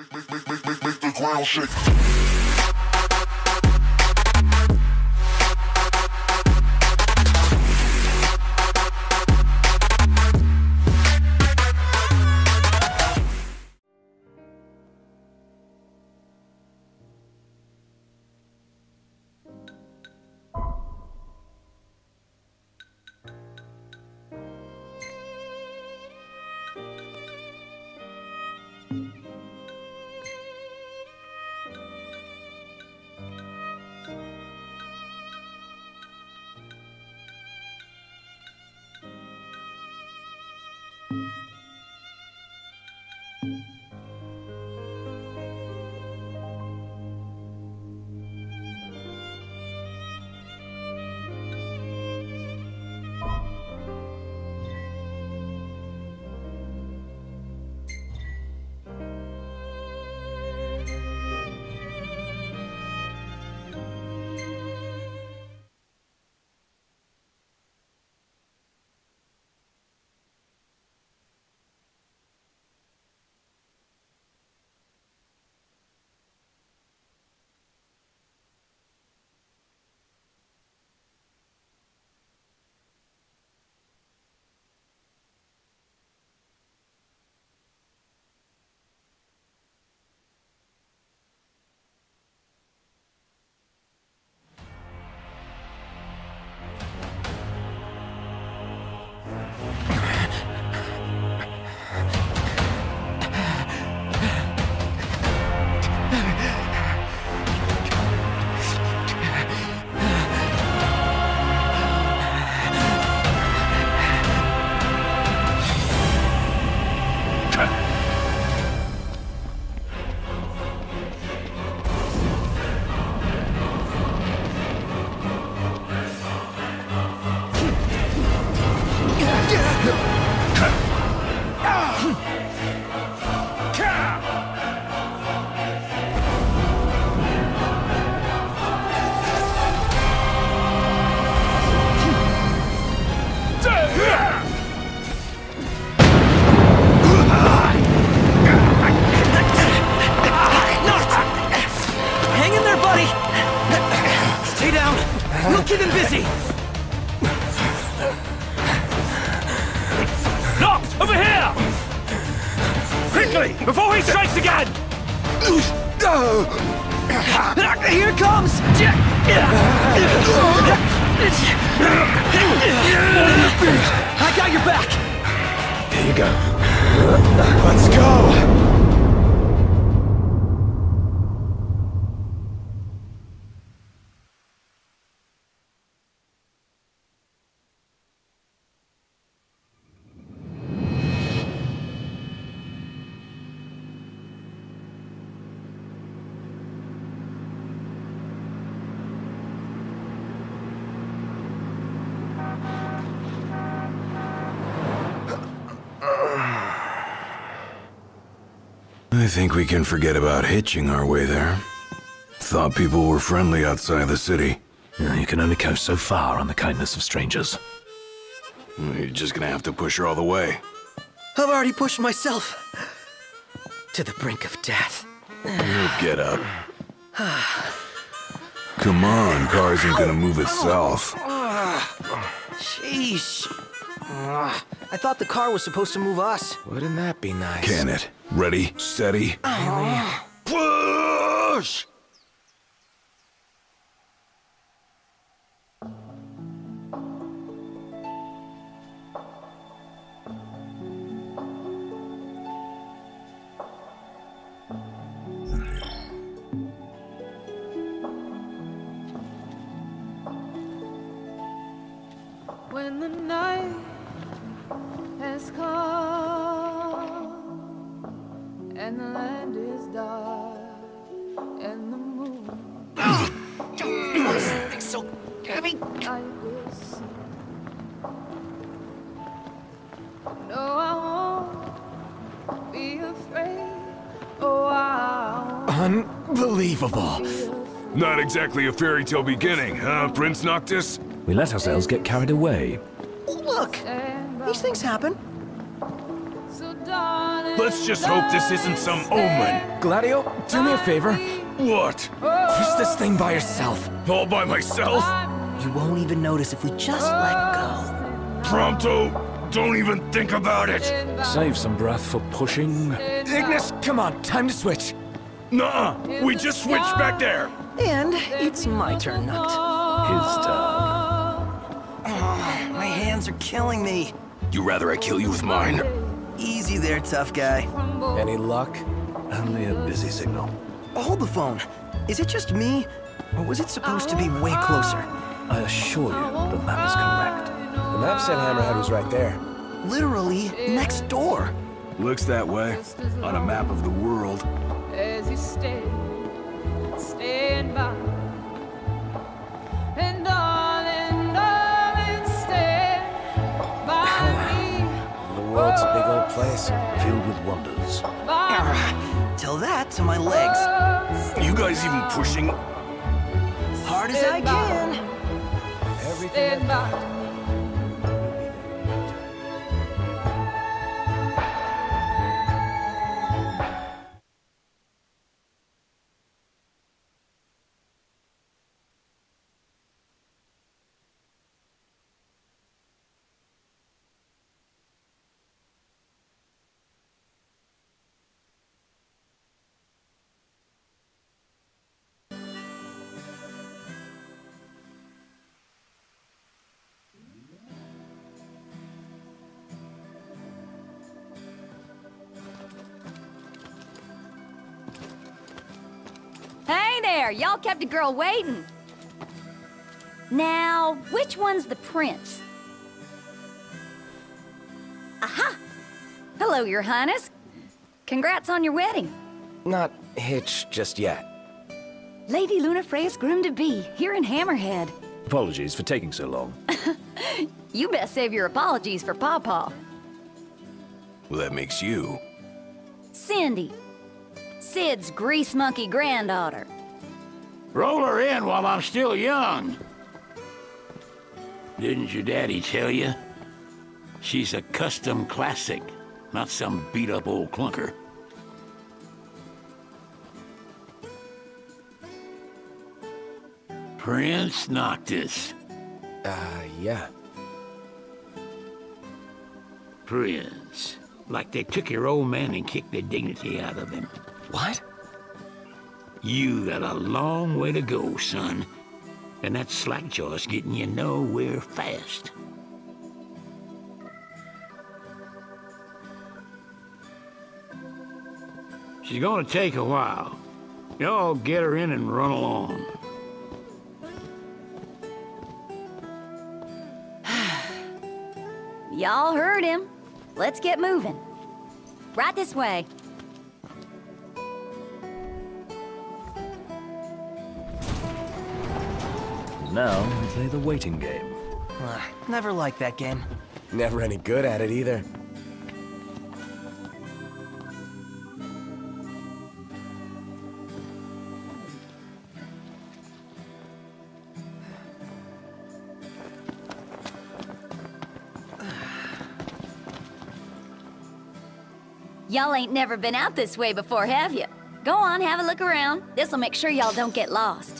Make the ground shake. Before he strikes again! Here it comes! I got your back! Here you go. Let's go! I think we can forget about hitching our way there. Thought people were friendly outside the city. You can only go so far on the kindness of strangers. You're just gonna have to push her all the way. I've already pushed myself to the brink of death. Get up. Come on, car isn't gonna move itself. Sheesh. I thought the car was supposed to move us. Wouldn't that be nice? Can it? Ready, steady. Push! When the night has come and the land is dark and the moon It's so heavy. I will see. No, I won't be afraid. Oh, I won't Unbelievable. be afraid. Not exactly a fairy tale beginning, huh, Prince Noctis? We let ourselves get carried away. Look! These things happen. So darling, Let's just hope this isn't some omen. Gladio, do me a favor. What? Push this thing by yourself. All by myself? You won't even notice if we just let go. Prompto, don't even think about it. Save some breath for pushing. Ignis, come on, time to switch. Nuh-uh, we just switched back there. And it's my turn, Nut. His turn. My hands are killing me. You rather I kill you with mine? Easy there, tough guy. Any luck? Only a busy signal. Hold the phone. Is it just me? Or was it supposed to be way closer? I assure you, the map is correct. The map said Hammerhead was right there. Literally next door. Looks that way. On a map of the world. As you stand by. And darling, stand by me. The world's a big old place. Filled with wonders. Tell that to my legs. You guys even pushing? Hard as I can. Everything Stand by. Hey there, y'all kept a girl waiting. Now, which one's the prince? Aha! Hello, Your Highness. Congrats on your wedding. Not hitched just yet. Lady Lunafreya's groom-to-be, here in Hammerhead. Apologies for taking so long. You best save your apologies for Pawpaw. Well, that makes you. Cindy. Sid's grease monkey granddaughter. Roll her in while I'm still young. Didn't your daddy tell you? She's a custom classic, not some beat-up old clunker. Prince Noctis. Yeah. Prince. Like they took your old man and kicked the dignity out of him. What? You got a long way to go, son. And that slackjaw's getting you nowhere fast. She's gonna take a while. Y'all get her in and run along. Y'all heard him. Let's get moving. Right this way. Now, we play the waiting game. Never liked that game. Never any good at it either. Y'all ain't never been out this way before, have you? Go on, have a look around. This'll make sure y'all don't get lost.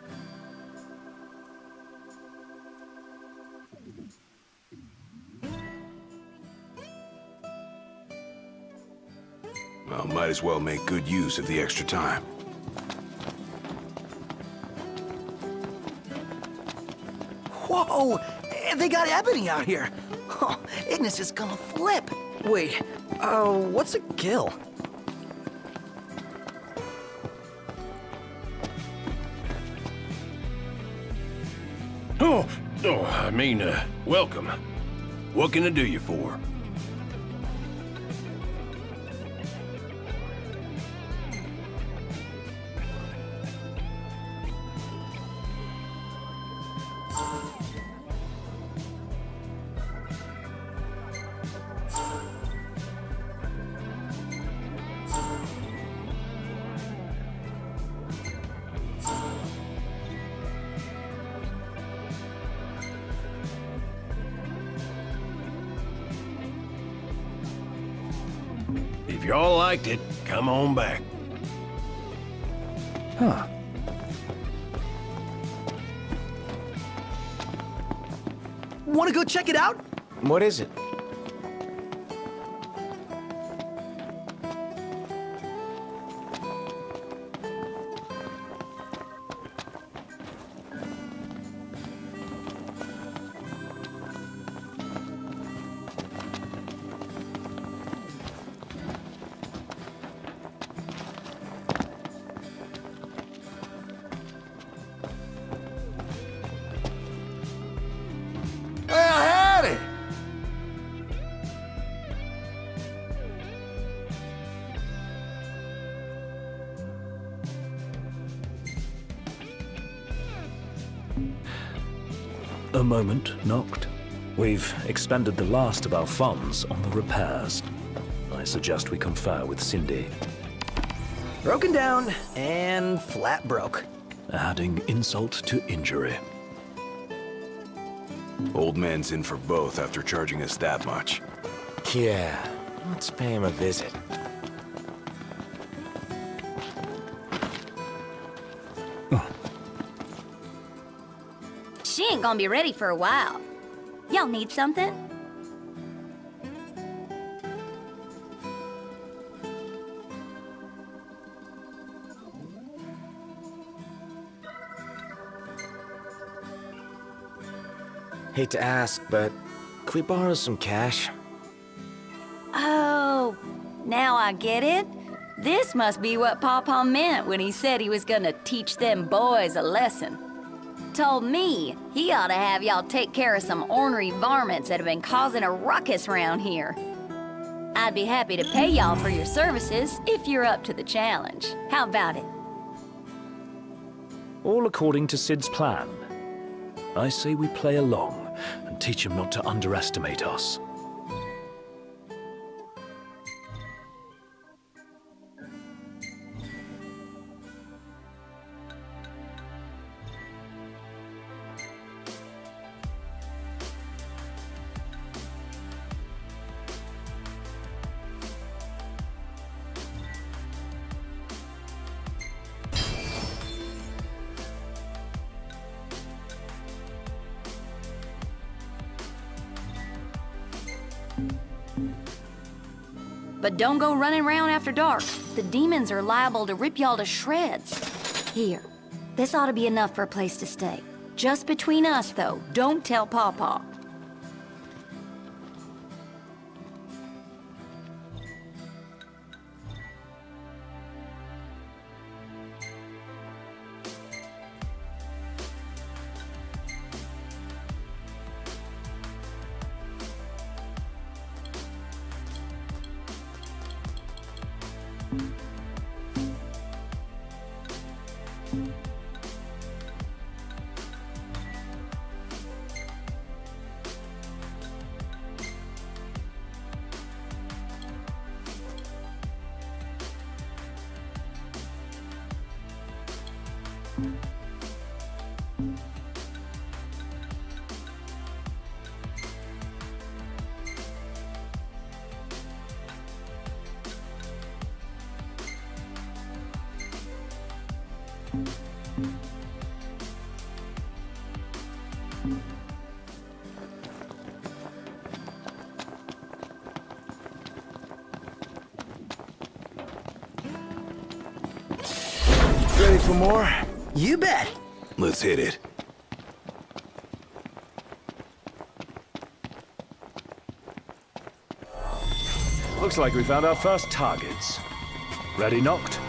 Well, might as well make good use of the extra time. Whoa! They got Ebony out here. Oh, Ignis is gonna flip. Wait, what's a gill? Welcome. What can I do you for? y'all liked it, come on back. Huh. Want to go check it out? What is it? A moment, Noct. We've expended the last of our funds on the repairs. I suggest we confer with Cindy. Broken down and flat broke. Adding insult to injury. Old man's in for both after charging us that much. Yeah, let's pay him a visit. She ain't gonna be ready for a while. Y'all need something? Hate to ask, but could we borrow some cash? Oh, now I get it. This must be what Pawpaw meant when he said he was gonna teach them boys a lesson. Told me he ought to have y'all take care of some ornery varmints that have been causing a ruckus around here. I'd be happy to pay y'all for your services if you're up to the challenge. How about it? All according to Sid's plan. I say we play along and teach him not to underestimate us. But don't go running around after dark. The demons are liable to rip y'all to shreds. Here, this ought to be enough for a place to stay. Just between us, though. Don't tell Pawpaw. Ready for more? You bet. Let's hit it. Looks like we found our first targets. Ready, Noct?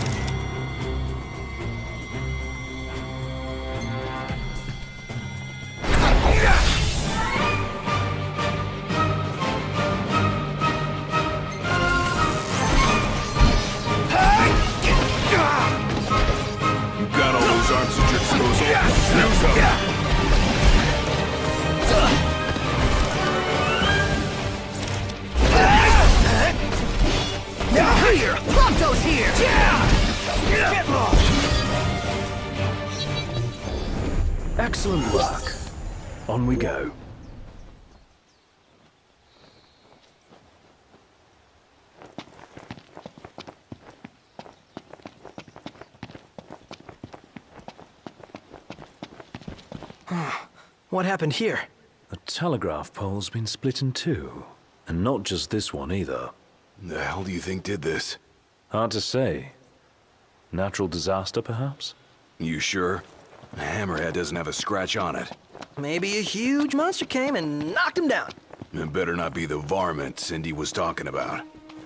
You got all those arms at your disposal. Use them. Here! Prompto's here! Get lost! Excellent work. On we go. What happened here? The telegraph pole's been split in two. And not just this one either. The hell do you think did this? Hard to say. Natural disaster, perhaps? You sure? The hammerhead doesn't have a scratch on it. Maybe a huge monster came and knocked him down. It better not be the varmint Cindy was talking about.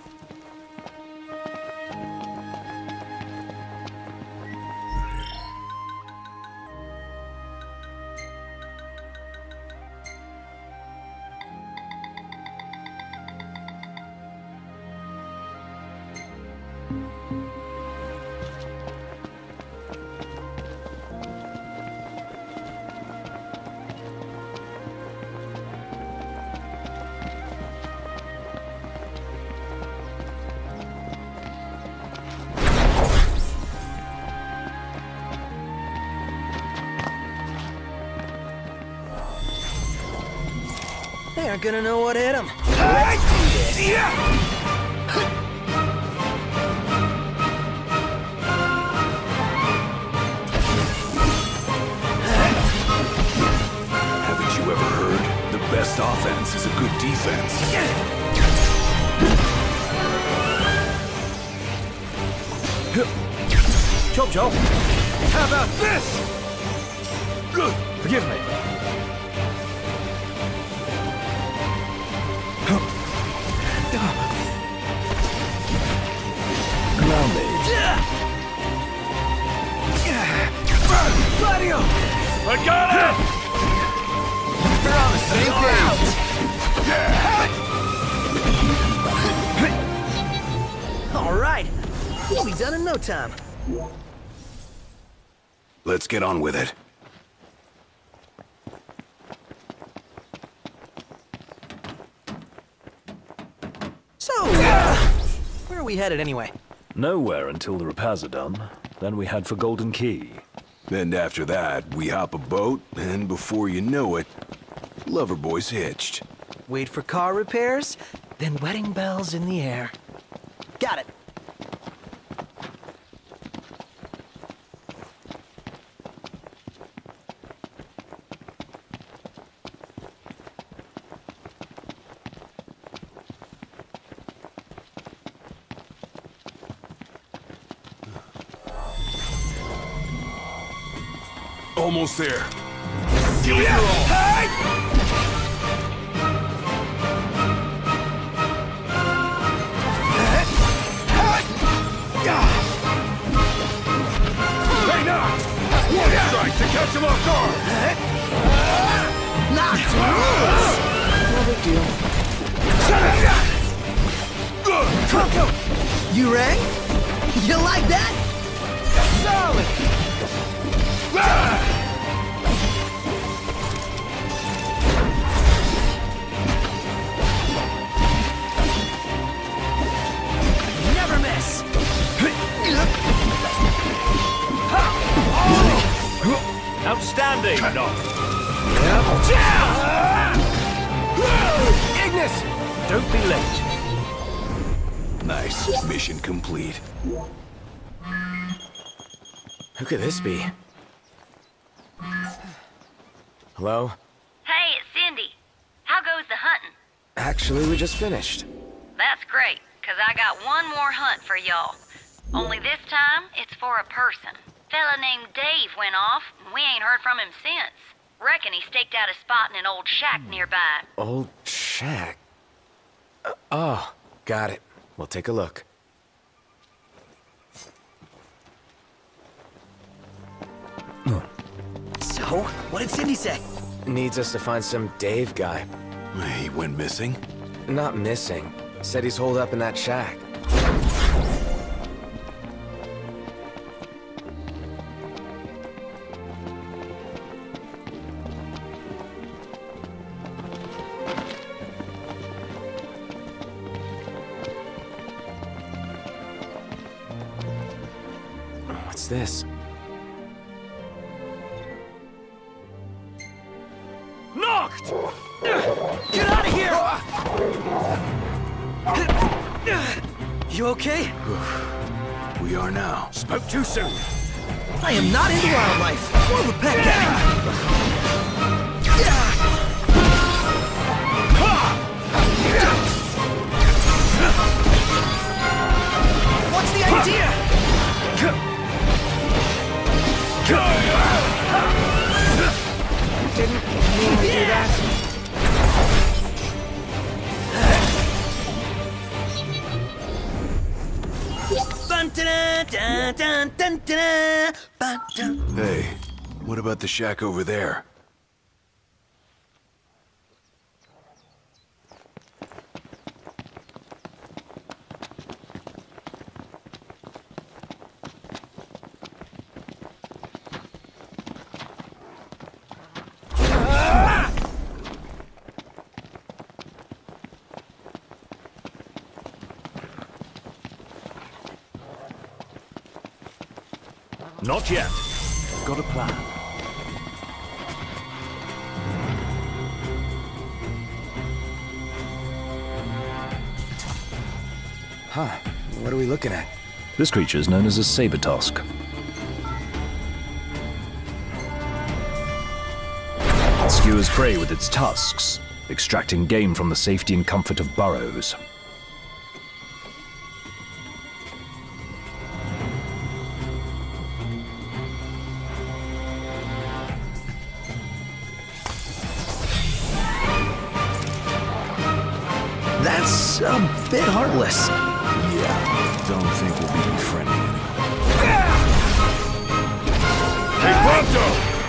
They aren't gonna know what hit them. Haven't you ever heard? The best offense is a good defense. Chop chop. How about this? Forgive me. Gladio! I got it! They're on the same page! All right. We'll be done in no time. Let's get on with it. So, where are we headed anyway? Nowhere until the repairs are done. Then we head for Golden Key. And after that, we hop a boat, and before you know it, Loverboy's hitched. Wait for car repairs, then wedding bells in the air. Got it. Almost there. Give it your all. Hey, Knox! One strike to catch him off guard! Knox rules! No big deal. Funko! You rang? You like that? Solid! Never miss! Outstanding! Ignis! Don't be late. Nice. Mission complete. Who could this be? Hello? Hey, it's Cindy. How goes the hunting? Actually, we just finished. That's great, 'cause I got one more hunt for y'all. Only this time, it's for a person. Fella named Dave went off, and we ain't heard from him since. Reckon he staked out a spot in an old shack nearby. Old shack? Oh, got it. We'll take a look. So, what did Cindy say? Needs us to find some Dave guy. He went missing? Not missing. Said he's holed up in that shack. What's this? Knocked! Get out of here! You okay? We are now. Spoke too soon. I am not into wildlife. More of a pet cat. What's the idea? Didn't mean to do that. Hey, what about the shack over there? Not yet. Got a plan. Huh. What are we looking at? This creature is known as a saber-tusk. It skewers prey with its tusks, extracting game from the safety and comfort of burrows. That's a bit heartless. Yeah, don't think we'll be befriending anyone. Hey, Pronto!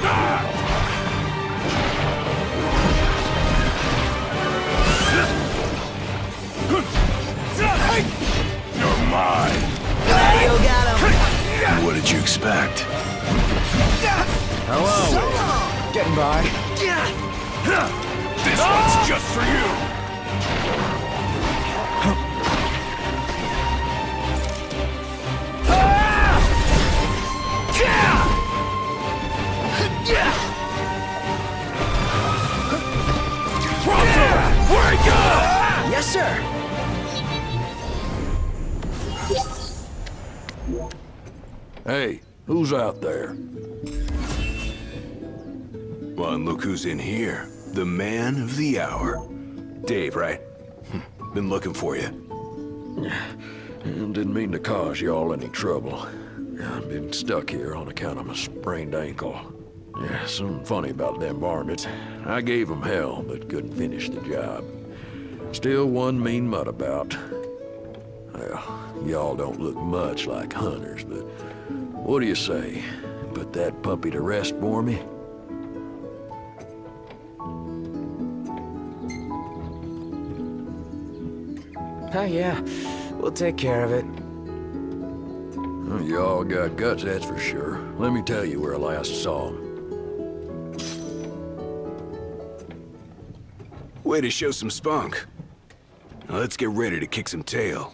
You're mine! Gladio got him. What did you expect? Hello. Getting by. This one's just for you! Pronto! Wake up! Yes, sir. Hey, who's out there? Well, and look who's in here. The man of the hour. Dave, right? Been looking for you. Didn't mean to cause y'all any trouble. I've been stuck here on account of my sprained ankle. Yeah, something funny about them varmints. I gave them hell, but couldn't finish the job. Still one mean mutt about. Well, y'all don't look much like hunters, but what do you say? Put that puppy to rest for me? Oh, yeah. We'll take care of it. Well, y'all got guts, that's for sure. Let me tell you where I last saw him. Way to show some spunk. Now let's get ready to kick some tail.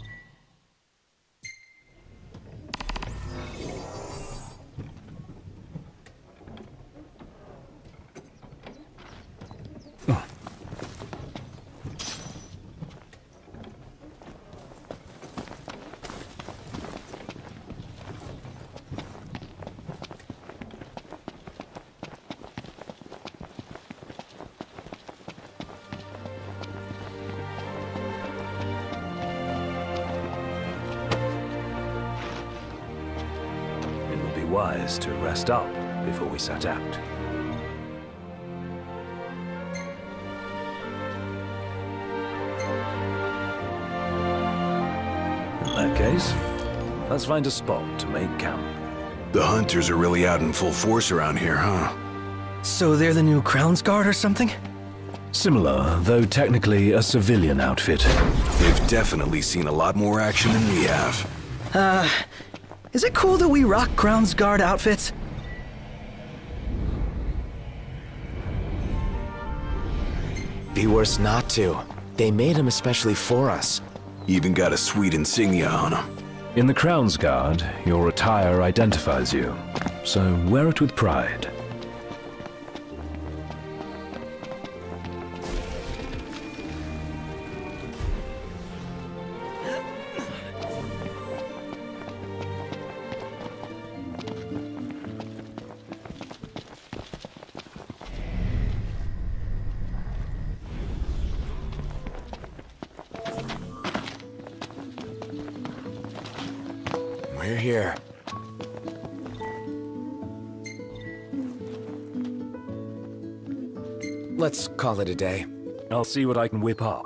Wise to rest up before we set out. In that case, let's find a spot to make camp. The hunters are really out in full force around here, huh? So they're the new Crown's Guard or something? Similar, though technically a civilian outfit. They've definitely seen a lot more action than we have. Is it cool that we rock Crown's Guard outfits? Be worse not to. They made them especially for us. Even got a sweet insignia on them. In the Crown's Guard, your attire identifies you, so wear it with pride. We're here. Let's call it a day. I'll see what I can whip up.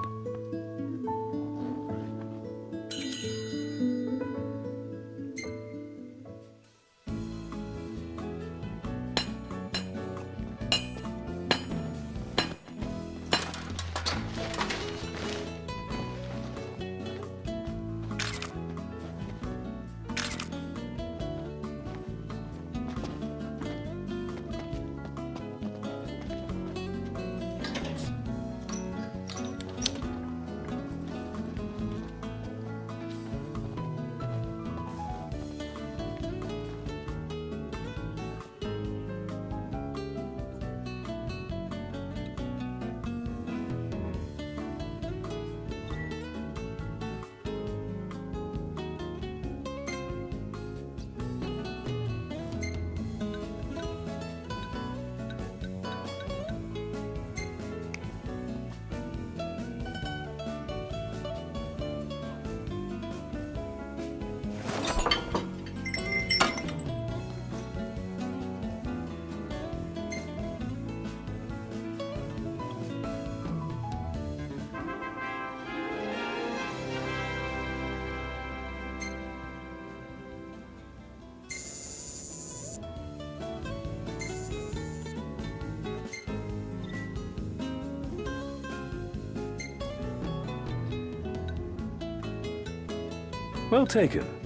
Well taken.